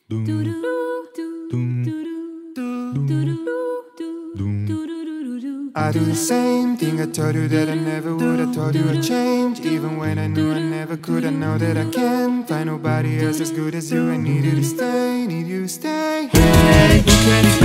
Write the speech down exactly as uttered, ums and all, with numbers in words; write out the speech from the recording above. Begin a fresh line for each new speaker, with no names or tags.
I do the same thing. I told you that I never would. I told you I'd change, even when I knew I never could. I know that I can't find nobody else as good as you. I need you to stay, need you to stay. Hey, you can